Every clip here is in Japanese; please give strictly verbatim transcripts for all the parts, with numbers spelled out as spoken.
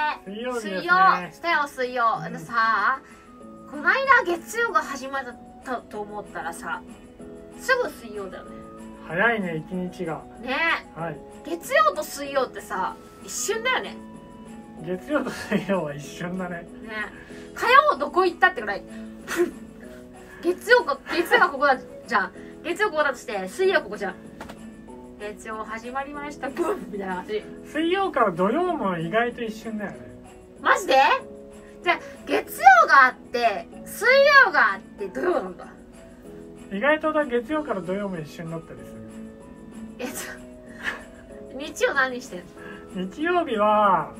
水曜日ですね。 水曜したよ、水曜。 うん、 でさ、この間月曜が始まったと思ったらさ、すぐ水曜だよね。 早いね、一日が。 ねえ。はい。 月曜と水曜ってさ、一瞬だよね。 月曜と水曜は一瞬だね。 ね火曜どこ行ったってぐらい。月曜か、月曜がここだじゃん。月曜ここだとして、水曜ここじゃん。月曜始まりました、ブンみたいな感じ。 水曜から土曜も意外と一瞬だよね。 マジで？じゃあ、月曜があって、水曜があって、土曜なんだ。 意外とだ月曜から土曜も一瞬だったりする。 えっと、日曜何してんの？ 日曜日は、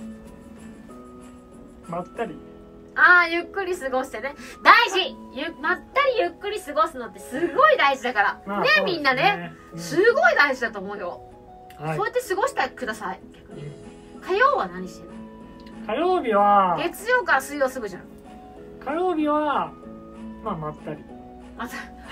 まったり。 ああ、ゆっくり過ごしてね。大事ゆまったりゆっくり過ごすのってすごい大事だから。 まあ、 ね、 そうですね、 みんなね、 うん、 すごい大事だと思うよ。 はい、 そうやって過ごしてください。逆に。火曜は何してんの？ 火曜日は、 月曜から水曜すぐじゃん。 火曜日は、まあ、まったり。 また、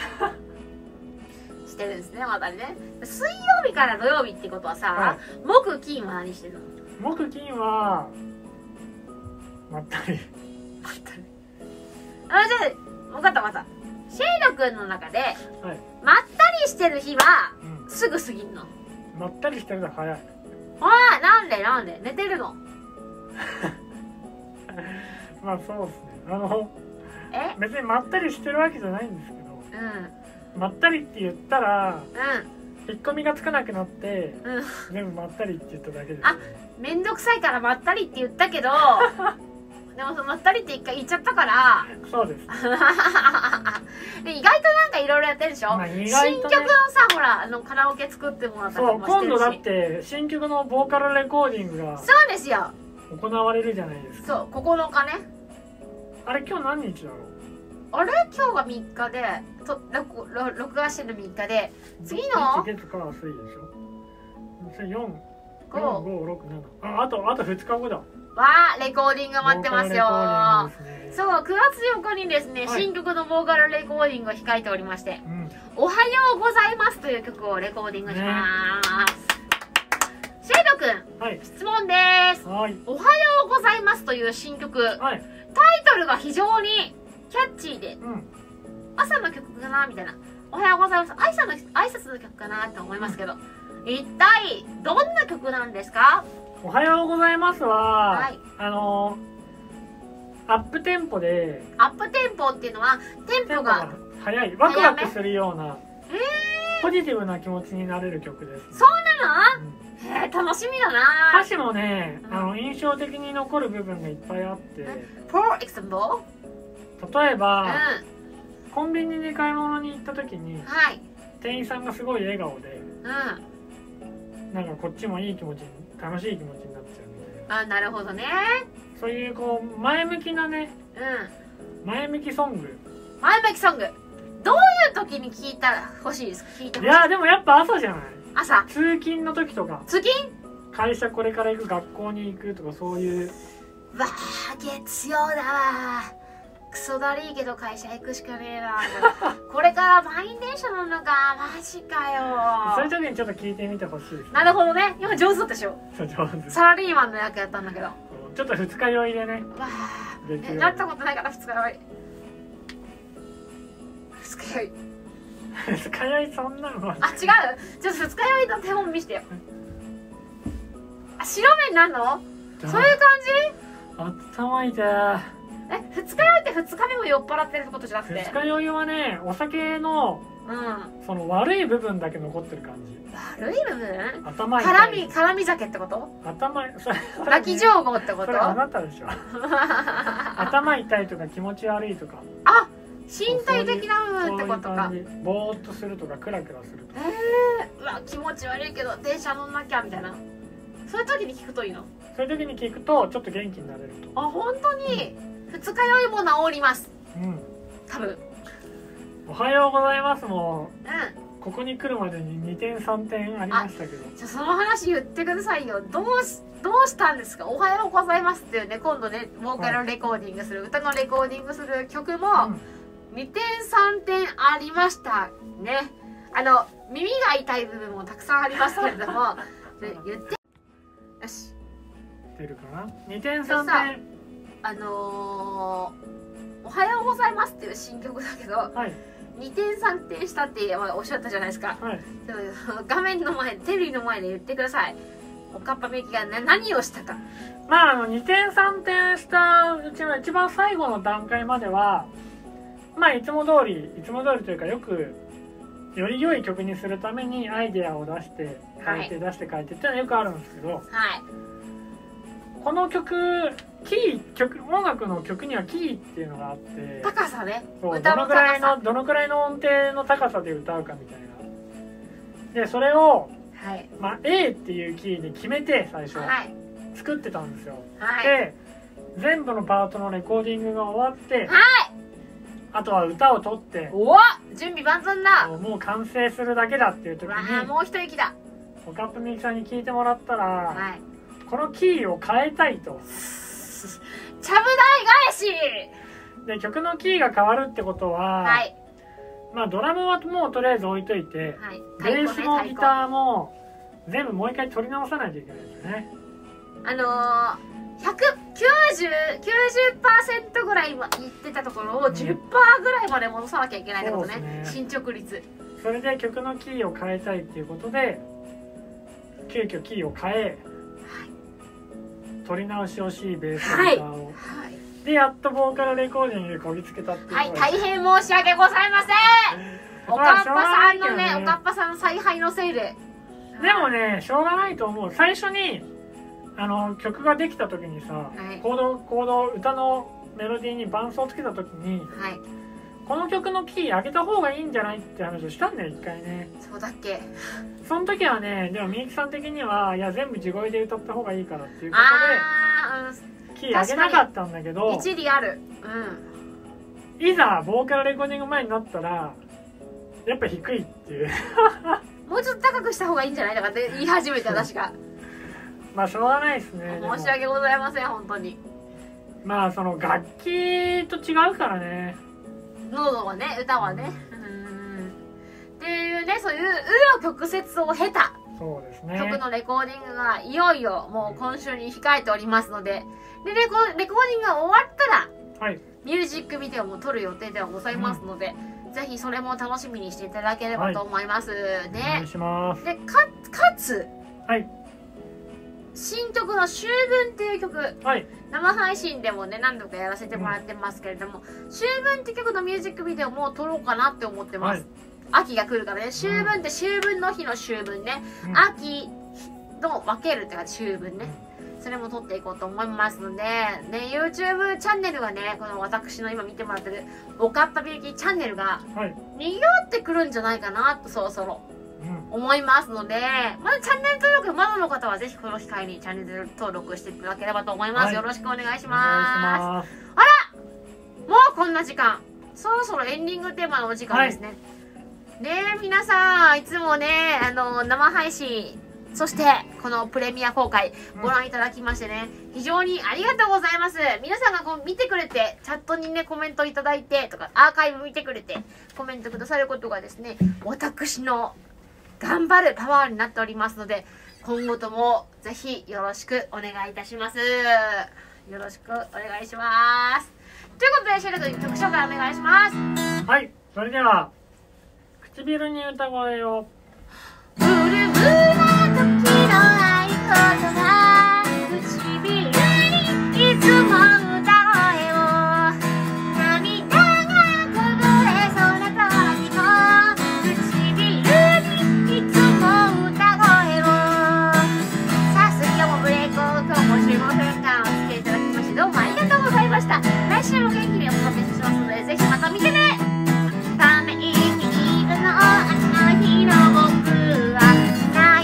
してるんですね、またりね。水曜日から土曜日ってことはさ、 はい、 木、金は何してんの？ 木、金は、まったり。 まったり。あ、じゃあ、分かった分かった。シェイド君の中で、 はい、 まったりしてる日は、 うん、 すぐ過ぎんの？ まったりしてるの早い。 ああ、なんでなんで寝てるの？ まあそうですね。あの、 え別にまったりしてるわけじゃないんですけど、 うん。 まったりって言ったら、 う引っ込みがつかなくなって、 ん。うん。 全部まったりって言っただけです、ね。 あ、めんどくさいからまったりって言ったけど、でもそのまったりって一回言っちゃったから、 そうです。 で意外となんかいろいろやってるでしょ、 まあ意外とね、 新曲のさ、ほら、あのカラオケ作ってもらったりそう、 もしてるし。 今度だって新曲のボーカルレコーディングがそうですよ。 行われるじゃないですか。 そう、ここのかね。 あれ今日何日だろう。 あれ今日がみっかで、と録録画してるみっかで、次の月火水でしょ。よん、 ご、 よん、ご、ろく、なな。あ、あと、あとふつかごだ。 わー、レコーディング待ってますよー。 ね、 そう、くがつよっかにですね、 はい、 新曲のボーカルレコーディングを控えておりまして、 うん、 おはようございますという曲をレコーディングしまーす。シェイドくん、 はい、 質問でーす。 はい、 おはようございますという新曲、 はい、 タイトルが非常にキャッチーで、 うん、 朝の曲かなみたいな。おはようございます。挨拶の、挨拶の曲かなって思いますけど、一体、どんな曲なんですか？ おはようございますは、 はい、 あのー、アップテンポで、 アップテンポっていうのは、テンポが速い、ワクワクするような、ポジティブな気持ちになれる曲です、ね。 そうなの？ うん、 へえ、楽しみだな。 歌詞もね、あの印象的に残る部分がいっぱいあって、 For example? 例えば、 うん、 コンビニに買い物に行った時に、 はい、 店員さんがすごい笑顔で、 うん、 なんかこっちもいい気持ちに、楽しい気持ちになっちゃうみたいな。 あ、なるほどね。 そういうこう前向きなね、 うん、 前向きソング。 前向きソング、どういう時に聞いたら欲しいですか？聞いてほしい。 いやでもやっぱ朝じゃない。 朝。 通勤の時とか。 通勤？ 会社これから行く、学校に行くとか、そういう。 わあ、月曜だわ。クソだりーけど会社行くしかねえな。これから満員電車なのか、マジかよ。 そういう時にちょっと聞いてみてほしいです、ね。 なるほどね。今上手だったでしょ。 そう上手。 サラリーマンの役やったんだけど。 ちょっと二日酔いでね。 わあ、 月曜やったことないから二日酔い。二日酔い。 二日酔いそんなのは。 あ、違う。ちょっと二日酔いの手本見してよ。あ、白目になるの？そういう感じ？ 頭痛い。 え、二日酔いって二日目も酔っ払ってるってことじゃなくて？ 二日酔いはね、お酒の、 うん。 その悪い部分だけ残ってる感じ。 悪い部分？ 頭痛い。 絡み、絡み酒ってこと？ 頭、それ、 泣き上戸ってこと？ それあなたでしょ。頭痛いとか気持ち悪いとか。 あ、身体的な部分ってことか。 そういう感じ。ぼーっとするとかクラクラするとか。 えー、うわ、気持ち悪いけど電車乗んなきゃみたいな。そういう時に聞くといいの？ そういう時に聞くとちょっと元気になれると。 あ、本当に、うん、二日酔いも治ります。 うん。 多分。 おはようございますもうん。 ここに来るまでににてんさんてんありましたけど。 じゃあその話言ってくださいよ。どうしどうしたんですか？おはようございますっていうね、今度ね、ボーカルレコーディングする、はい、歌のレコーディングする曲もにてんさんてんありましたね。あの耳が痛い部分もたくさんありますけれども、言って。よし。 ってるかな。にてんさんてん。 あのー、おはようございますっていう新曲だけど、 はい、 にてんさんてんしたっておっしゃったじゃないですか、 はい、 でも画面の前テレビの前で言ってください。おかっぱみゆきが、ね、何をしたか。 まああのにてんさんてんしたうちの一番最後の段階まではまあいつも通りいつも通りというかよくより良い曲にするためにアイデアを出して変えて出して変えてっていうのはよくあるんですけど、 はい、 この曲キー曲音楽の曲にはキーっていうのがあって、 高さね、 そう歌のどのくらい高さ、 のどのくらいの音程の高さで歌うかみたいな。でそれを、 はいまあ、A っていうキーに決めて最初、 はい作ってたんですよ。 はいで全部のパートのレコーディングが終わって、 はい、 あとは歌を取っておお準備万端だ。 もう完成するだけだっていう時うわにーもう一息だ。 おかっぱみゆきさんに聞いてもらったら、 はい、 このキーを変えたいと。 ちゃぶ台返し。 で曲のキーが変わるってことは、 はい、 まあドラムはもうとりあえず置いといて、 はい、 ベースもギターも全部もう一回取り直さないといけないですね。 あのー、ひゃくきゅうじゅう、きゅうじゅっパーセントぐらいいってたところを じゅっパーセント ぐらいまで戻さなきゃいけないってことね。 ね進捗率。 それで曲のキーを変えたいっていうことで急遽キーを変え、はい、取り直しをしベースとギターを、はいはい、でやっとボーカルレコーディングにこぎつけたっていう。 はい、大変申し訳ございません。おかっぱさんのね、おかっぱさんの采配のせいで。 でもね、しょうがないと思う。最初にあの曲ができた時にさ、はい、コードコード歌のメロディーに伴奏をつけた時に、はい、この曲のキー上げた方がいいんじゃないって話をしたんだよ一回ね。 そうだっけ。 その時はね、でもみゆきさん的にはいや全部地声で歌った方がいいからっていうことでキー上げなかったんだけど、 一理ある、 うん、いざボーカルレコーディング前になったらやっぱ低いっていうもうちょっと高くした方がいいんじゃないとかって言い始めた私がまあしょうがないですね。 申し訳ございません本当に。 まあその楽器と違うからね、 喉はね、歌はね、うん、っていうね、そういう紆余曲折を経たそうですね、 曲のレコーディングがいよいよもう今週に控えておりますので、でレコ、レコーディングが終わったら、はい、ミュージックビデオも撮る予定ではございますので、うん、ぜひそれも楽しみにしていただければと思いますね。 はい、お願いします。 で、か、かつ、 はい、 新曲の秋分っていう曲、はい、生配信でもね何度かやらせてもらってますけれども、うん、秋分って曲のミュージックビデオも撮ろうかなって思ってます。はい、秋が来るからね、秋分って秋分の日の秋分ね、うん、秋の分けるって感じ、秋分ね、それも撮っていこうと思いますので、ね、YouTube チャンネルがね、この私の今見てもらってるおかっぱみゆきチャンネルが賑わってくるんじゃないかなとそろそろ思いますので、まだチャンネル登録まだの方はぜひこの機会にチャンネル登録していただければと思います。はい、よろしくお願いします。あら、もうこんな時間、そろそろエンディングテーマのお時間ですね。はい、ねえ皆さんいつもねあの生配信そしてこのプレミア公開ご覧いただきましてね、うん、非常にありがとうございます。皆さんがこう見てくれてチャットにねコメントいただいてとかアーカイブ見てくれてコメントくださることがですね、私の頑張るパワーになっておりますので、今後ともぜひよろしくお願いいたします。よろしくお願いします。ということでシェル君曲紹介お願いします。 はい、それでは唇に歌声を。 ブルブルな時の合言葉、唇にいつも歌声を、涙がこぼれそうな時も唇にいつも歌声を。さあ水曜もブレイク、今日もじゅうごふんかんお付き合いいただきましてどうもありがとうございました。来週も元気にお届けしますのでぜひまた見てね。ため息いるの秋の日の僕は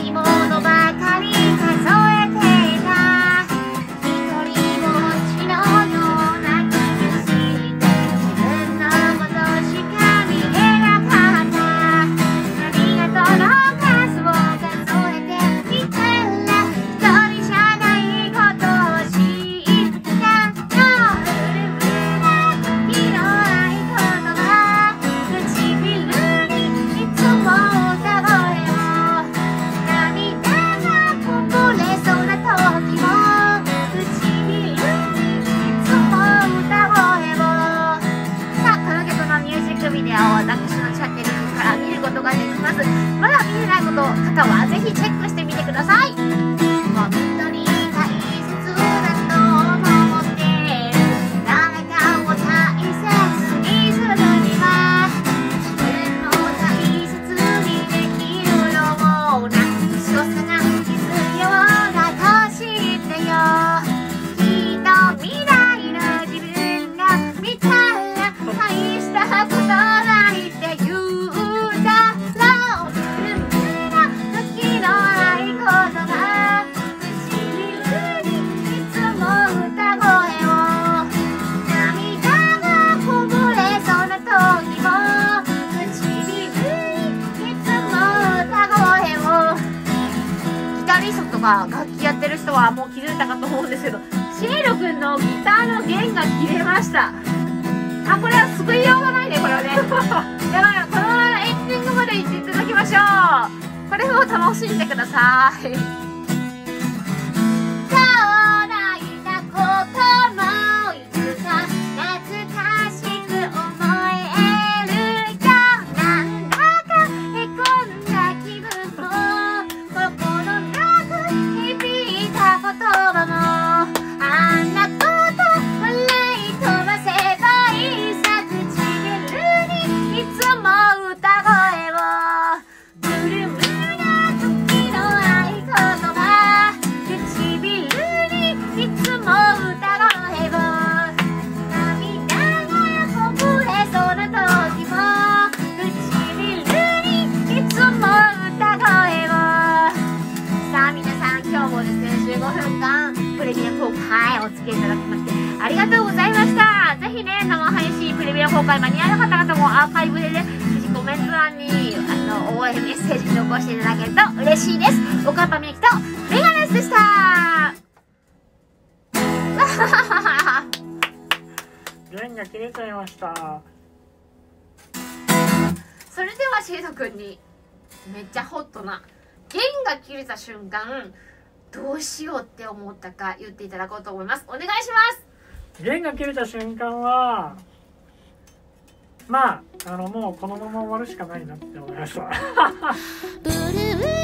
切れました。あ、これは救いようがないね、これはね。だからこのままエンディングまで行っていただきましょう。これを楽しんでください。お付き合いいただきましてありがとうございました。ぜひね、生配信プレミア公開間に合う方々もアーカイブでね、ぜひコメント欄にあの応援メッセージ残していただけると嬉しいです。岡田みゆきとメガネスでした。 弦が切れちゃいました。 それではシードくんにめっちゃホットな弦が切れた瞬間どうしようって思ったか言っていただこうと思います。お願いします。 弦が切れた瞬間はまああのもうこのまま終わるしかないなって思いました。